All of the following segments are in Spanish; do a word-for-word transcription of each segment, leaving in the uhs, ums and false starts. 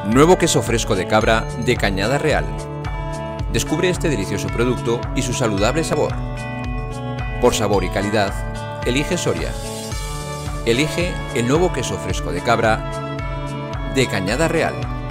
Nuevo queso fresco de cabra de Cañada Real. Descubre este delicioso producto y su saludable sabor. Por sabor y calidad, elige Soria. Elige el nuevo queso fresco de cabra de Cañada Real.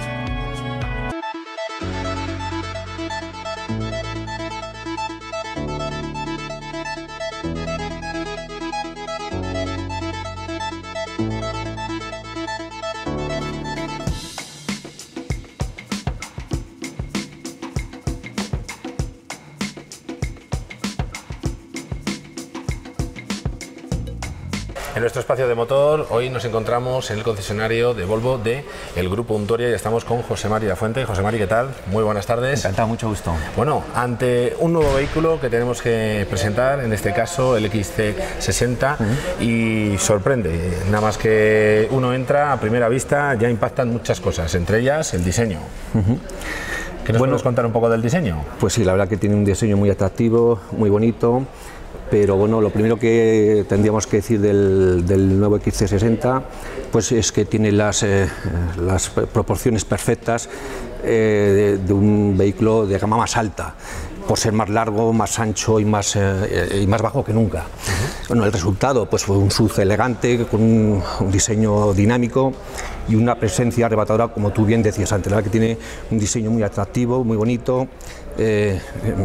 En nuestro espacio de motor, hoy nos encontramos en el concesionario de Volvo de el Grupo Untoria y estamos con José Mari Lafuente. José Mari, ¿qué tal? Muy buenas tardes. Encantado, mucho gusto. Bueno, ante un nuevo vehículo que tenemos que presentar, en este caso el X C sesenta, uh-huh. y sorprende, nada más que uno entra a primera vista ya impactan muchas cosas, entre ellas el diseño. Uh-huh. ¿Qué nos bueno, puedes contar un poco del diseño? Pues sí, la verdad que tiene un diseño muy atractivo, muy bonito. Pero bueno, lo primero que tendríamos que decir del, del nuevo X C sesenta pues es que tiene las, eh, las proporciones perfectas eh, de, de un vehículo de gama más alta, por ser más largo, más ancho y más, eh, y más bajo que nunca. Uh-huh. Bueno, el resultado pues fue un S U V elegante, con un, un diseño dinámico y una presencia arrebatadora, como tú bien decías antes, la verdad que tiene un diseño muy atractivo, muy bonito. Eh,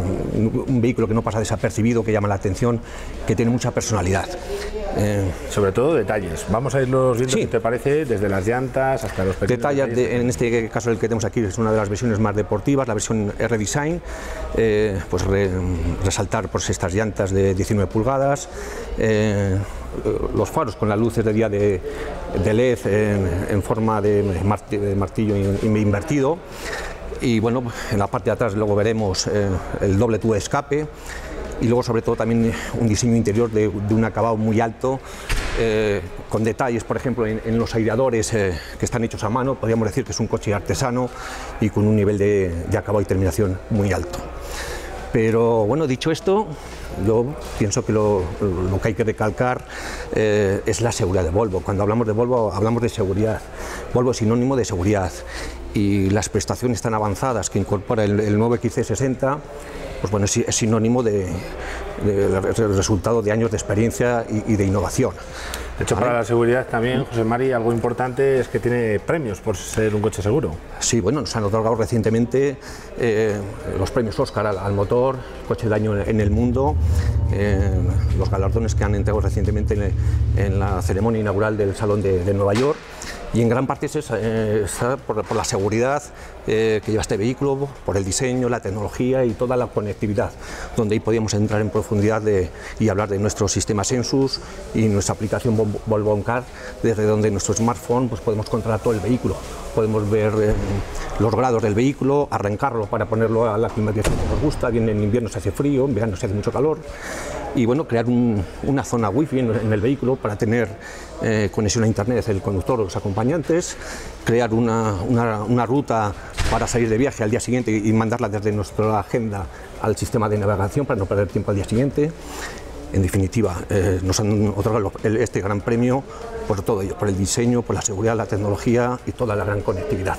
un vehículo que no pasa desapercibido, que llama la atención, que tiene mucha personalidad. Eh, Sobre todo detalles. Vamos a irlos viendo, sí. Si te parece, desde las llantas hasta los pequeños detalles. detalles De, en este caso el que tenemos aquí es una de las versiones más deportivas, la versión R-Design. Eh, pues re, resaltar pues, estas llantas de diecinueve pulgadas, eh, los faros con las luces de día de, de L E D en, en forma de, marti, de martillo invertido. Y bueno, en la parte de atrás luego veremos eh, el doble tubo de escape y luego sobre todo también un diseño interior de, de un acabado muy alto, eh, con detalles, por ejemplo, en, en los aireadores eh, que están hechos a mano. Podríamos decir que es un coche artesano y con un nivel de, de acabado y terminación muy alto. Pero bueno, dicho esto, yo pienso que lo, lo que hay que recalcar eh, es la seguridad de Volvo. Cuando hablamos de Volvo, hablamos de seguridad. Volvo es sinónimo de seguridad y las prestaciones tan avanzadas que incorpora el, el nuevo X C sesenta, pues bueno, es, es sinónimo de, de, de resultado de años de experiencia y, y de innovación. De hecho, para la seguridad también, José Mari, algo importante es que tiene premios por ser un coche seguro. Sí, bueno, nos han otorgado recientemente eh, los premios Oscar al, al motor, coche del año en el mundo, eh, los galardones que han entregado recientemente en, en la ceremonia inaugural del Salón de, de Nueva York. Y en gran parte es eh, está por, por la seguridad eh, que lleva este vehículo, por el diseño, la tecnología y toda la conectividad, donde ahí podíamos entrar en profundidad de, y hablar de nuestro sistema Sensus y nuestra aplicación Volvo On Car, desde donde nuestro smartphone pues podemos controlar todo el vehículo, podemos ver eh, los grados del vehículo, arrancarlo para ponerlo a la climatización que nos gusta, bien en invierno se hace frío, en verano se hace mucho calor, y bueno, crear un, una zona wifi en, en el vehículo para tener eh, conexión a internet el conductor o los acompañantes, crear una, una, una ruta para salir de viaje al día siguiente y mandarla desde nuestra agenda al sistema de navegación para no perder tiempo al día siguiente. En definitiva, eh, nos han otorgado este gran premio por todo ello, por el diseño, por la seguridad, la tecnología y toda la gran conectividad.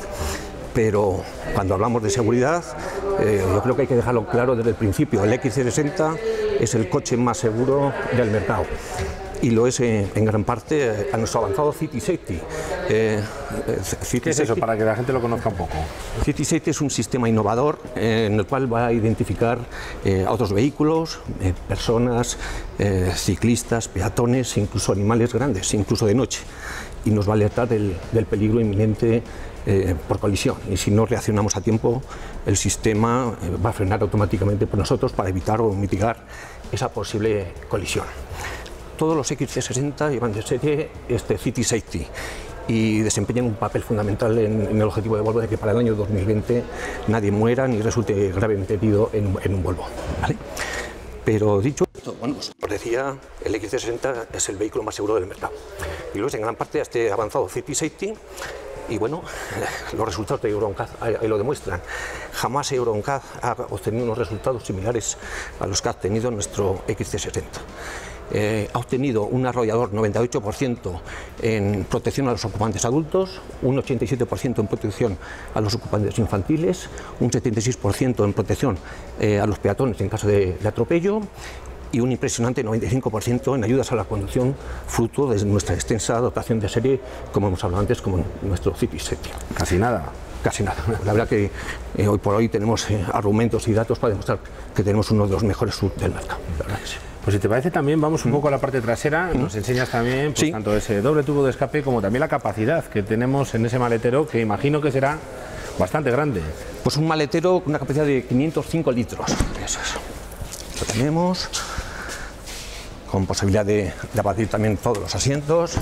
Pero cuando hablamos de seguridad, eh, yo creo que hay que dejarlo claro desde el principio. El X C sesenta es el coche más seguro del mercado y lo es eh, en gran parte eh, a nuestro avanzado City Safety. Eh, City ¿Qué es eso, Safety, para que la gente lo conozca un poco? City Safety es un sistema innovador eh, en el cual va a identificar eh, a otros vehículos, eh, personas, eh, ciclistas, peatones, incluso animales grandes, incluso de noche, y nos va a alertar del, del peligro inminente eh, por colisión, y si no reaccionamos a tiempo el sistema eh, va a frenar automáticamente por nosotros para evitar o mitigar esa posible colisión. Todos los X C sesenta llevan de serie este City Safety y desempeñan un papel fundamental en, en el objetivo de Volvo de que para el año dos mil veinte nadie muera ni resulte gravemente herido en, en un Volvo, ¿vale? Pero dicho esto, bueno, pues, os decía, el X C sesenta es el vehículo más seguro del mercado y luego es en gran parte a este avanzado City Safety. Y bueno, los resultados de Euro N C A D ahí lo demuestran. Jamás Euro N C A D ha obtenido unos resultados similares a los que ha obtenido nuestro X C sesenta. eh, ha obtenido un arrollador noventa y ocho por ciento en protección a los ocupantes adultos, un ochenta y siete por ciento en protección a los ocupantes infantiles, un setenta y seis por ciento en protección eh, a los peatones en caso de, de atropello, y un impresionante noventa y cinco por ciento en ayudas a la conducción, fruto de nuestra extensa dotación de serie, como hemos hablado antes, como nuestro C I P I siete. Casi nada. Casi nada. La verdad que eh, hoy por hoy tenemos eh, argumentos y datos para demostrar que tenemos uno de los mejores sub del mercado. La verdad que sí. Pues si te parece también vamos un poco a la parte trasera, nos enseñas también pues, sí. tanto ese doble tubo de escape como también la capacidad que tenemos en ese maletero, que imagino que será bastante grande. Pues un maletero con una capacidad de quinientos cinco litros. Eso es. Lo tenemos, con posibilidad de, de abatir también todos los asientos.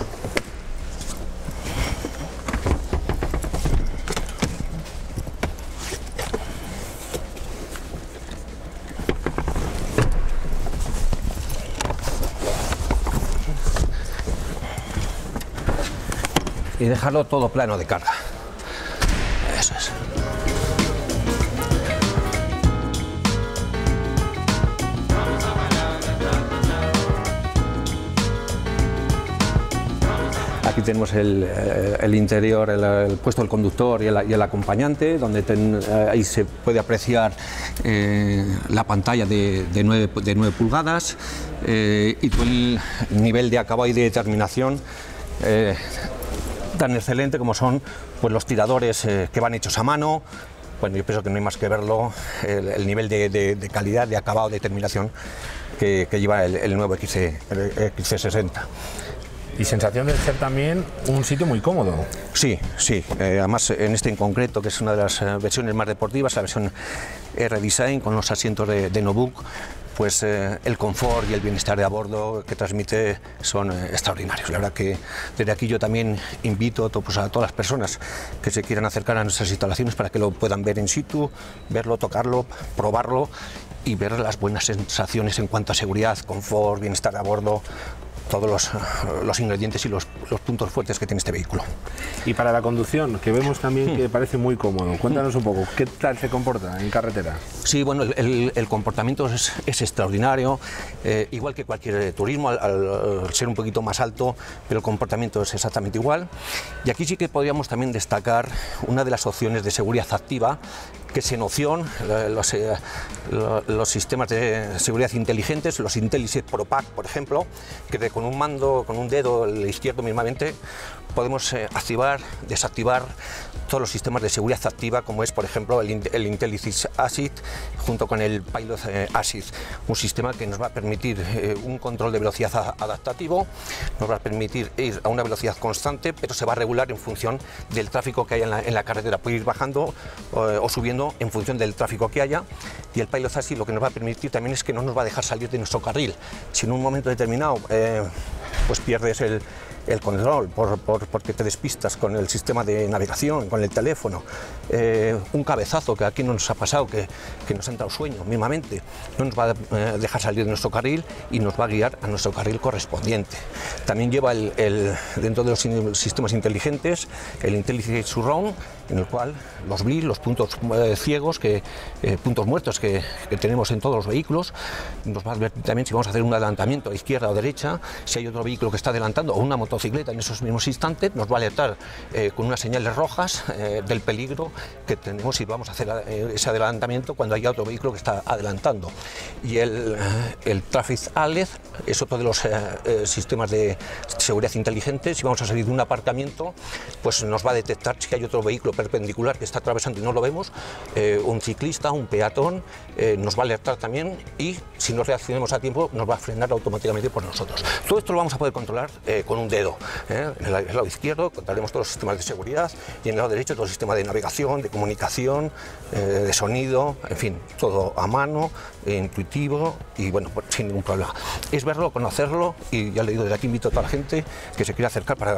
Y dejarlo todo plano de carga. Eso es. Aquí tenemos el, el interior, el, el puesto del conductor y el, y el acompañante, donde ten, ahí se puede apreciar eh, la pantalla de, de, nueve, de nueve pulgadas eh, y todo el nivel de acabado y de terminación eh, tan excelente como son pues, los tiradores eh, que van hechos a mano. Bueno, yo pienso que no hay más que verlo, el, el nivel de, de, de calidad, de acabado, de terminación que, que lleva el, el nuevo X C sesenta. Y sensación de ser también un sitio muy cómodo. Sí, sí. Eh, además, en este en concreto, que es una de las eh, versiones más deportivas, la versión R-Design con los asientos de, de Nobuc, pues eh, el confort y el bienestar de a bordo que transmite son eh, extraordinarios. La verdad que desde aquí yo también invito pues, a todas las personas que se quieran acercar a nuestras instalaciones para que lo puedan ver in situ, verlo, tocarlo, probarlo y ver las buenas sensaciones en cuanto a seguridad, confort, bienestar a bordo, todos los, los ingredientes y los, los puntos fuertes que tiene este vehículo. Y para la conducción, que vemos también que parece muy cómodo, cuéntanos un poco, ¿qué tal se comporta en carretera? Sí, bueno, el, el, el comportamiento es, es extraordinario, eh, igual que cualquier turismo, al, al ser un poquito más alto, pero el comportamiento es exactamente igual. Y aquí sí que podríamos también destacar una de las opciones de seguridad activa, que es en opción, los, eh, los sistemas de seguridad inteligentes, los IntelliSet ProPack, por ejemplo, que de, con un mando, con un dedo el izquierdo mismamente, podemos eh, activar, desactivar todos los sistemas de seguridad activa, como es, por ejemplo, el, el IntelliSys Assist, junto con el Pilot eh, Assist, un sistema que nos va a permitir eh, un control de velocidad a, adaptativo, nos va a permitir ir a una velocidad constante, pero se va a regular en función del tráfico que haya en la, en la carretera, puede ir bajando eh, o subiendo en función del tráfico que haya, y el Pilot Assist lo que nos va a permitir también es que no nos va a dejar salir de nuestro carril. Si en un momento determinado eh, pues pierdes el el control, por, por, porque te despistas con el sistema de navegación, con el teléfono, eh, un cabezazo que aquí no nos ha pasado, que, que nos ha entrado sueño mismamente, no nos va a eh, dejar salir de nuestro carril y nos va a guiar a nuestro carril correspondiente. También lleva el, el, dentro de los sistemas inteligentes el IntelliSys Surround, en el cual los B L I, los puntos eh, ciegos, que, eh, puntos muertos que, que tenemos en todos los vehículos, nos va a advertir también si vamos a hacer un adelantamiento a izquierda o derecha, si hay otro vehículo que está adelantando o una motocicleta en esos mismos instantes, nos va a alertar eh, con unas señales rojas eh, del peligro que tenemos si vamos a hacer eh, ese adelantamiento cuando haya otro vehículo que está adelantando. Y el, eh, el Traffic Alert es otro de los eh, eh, sistemas de seguridad inteligentes. Si vamos a salir de un aparcamiento, pues nos va a detectar si hay otro vehículo perpendicular que está atravesando y no lo vemos, eh, un ciclista, un peatón, eh, nos va a alertar también, y si no reaccionamos a tiempo nos va a frenar automáticamente por nosotros. Todo esto lo vamos a poder controlar eh, con un dedo. ¿eh? En el lado izquierdo controlaremos todos los sistemas de seguridad y en el lado derecho todo el sistema de navegación, de comunicación, eh, de sonido, en fin, todo a mano, eh, intuitivo y bueno, pues, sin ningún problema. Es verlo, conocerlo, y ya le digo, desde aquí invito a toda la gente que se quiera acercar para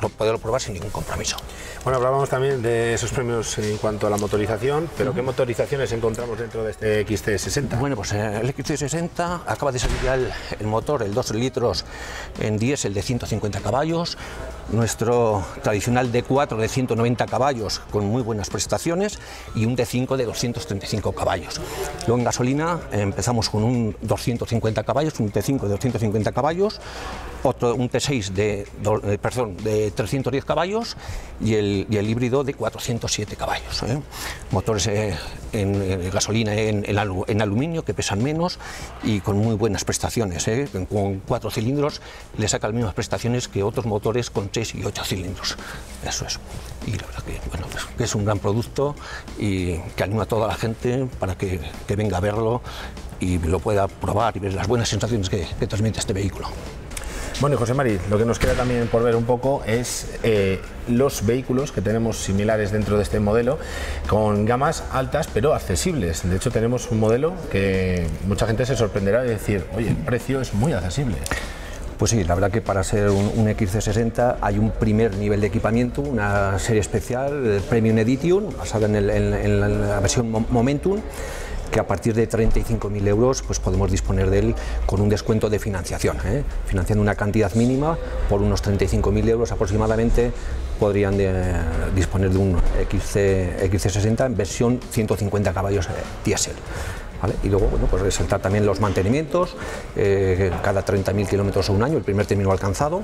poderlo probar sin ningún compromiso. Bueno, hablábamos también de esos premios en cuanto a la motorización, pero uh-huh. ¿qué motorizaciones encontramos dentro de este X C sesenta? Bueno, pues el X C sesenta acaba de salir ya el, el motor, el dos litros en diésel de ciento cincuenta caballos, nuestro tradicional D cuatro de ciento noventa caballos con muy buenas prestaciones y un D cinco de doscientos treinta y cinco caballos. Luego en gasolina empezamos con un doscientos cincuenta caballos, un T cinco de doscientos cincuenta caballos, otro, un T seis de, de, perdón, de trescientos diez caballos y el, y el híbrido de cuatrocientos siete caballos. ¿eh? Motores eh, en, en gasolina en, en, alu, en aluminio que pesan menos y con muy buenas prestaciones. ¿eh? Con cuatro cilindros le saca las mismas prestaciones que otros motores con seis y ocho cilindros. Eso es. Y la verdad que, bueno, pues, que es un gran producto y que anima a toda la gente para que, que venga a verlo y lo pueda probar y ver las buenas sensaciones que, que transmite este vehículo. Bueno, y José Mari, lo que nos queda también por ver un poco es eh, los vehículos que tenemos similares dentro de este modelo, con gamas altas pero accesibles. De hecho, tenemos un modelo que mucha gente se sorprenderá de decir, oye, el precio es muy accesible. Pues sí, la verdad que para ser un, un X C sesenta hay un primer nivel de equipamiento, una serie especial, el Premium Edition, basada en, el, en, en la versión Momentum, que a partir de treinta y cinco mil euros pues podemos disponer de él con un descuento de financiación, ¿eh? Financiando una cantidad mínima por unos treinta y cinco mil euros aproximadamente podrían de, eh, disponer de un X C, X C sesenta en versión ciento cincuenta caballos eh, diésel. ¿Vale? Y luego, bueno, pues resaltar también los mantenimientos, eh, cada treinta mil kilómetros o un año, el primer término alcanzado,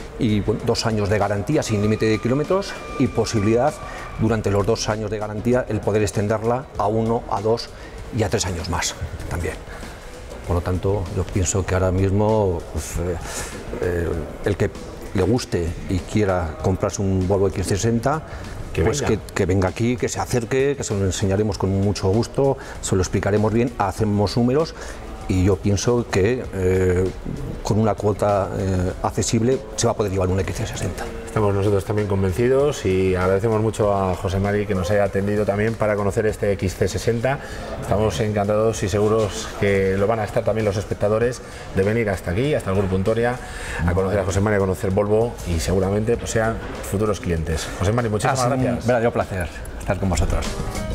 y bueno, dos años de garantía sin límite de kilómetros y posibilidad durante los dos años de garantía el poder extenderla a uno, a dos y a tres años más también. Por lo tanto, yo pienso que ahora mismo pues, eh, eh, el que le guste y quiera comprarse un Volvo X C sesenta, que pues venga. Que, que venga aquí, que se acerque, que se lo enseñaremos con mucho gusto, se lo explicaremos bien, hacemos números y yo pienso que eh, con una cuota eh, accesible se va a poder llevar un X C sesenta. Estamos nosotros también convencidos y agradecemos mucho a José Mari que nos haya atendido también para conocer este X C sesenta. Estamos encantados y seguros que lo van a estar también los espectadores de venir hasta aquí, hasta el Grupo Untoria, a conocer a José Mari, a conocer Volvo y seguramente pues, sean futuros clientes. José Mari, muchísimas gracias. Un verdadero placer estar con vosotros.